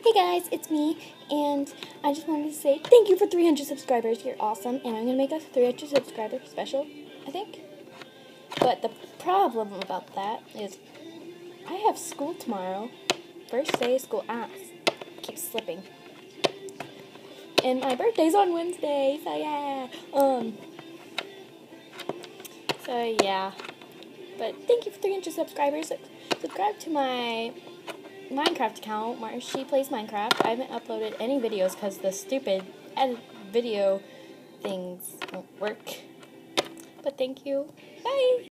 Hey guys, it's me, and I just wanted to say thank you for 300 subscribers. You're awesome, and I'm going to make a 300 subscriber special, I think. But the problem about that is I have school tomorrow. First day of school. Keeps slipping. And my birthday's on Wednesday, so yeah. But thank you for 300 subscribers. Subscribe to my Minecraft account, She Plays Minecraft. I haven't uploaded any videos because the stupid edit video things won't work. But thank you. Bye!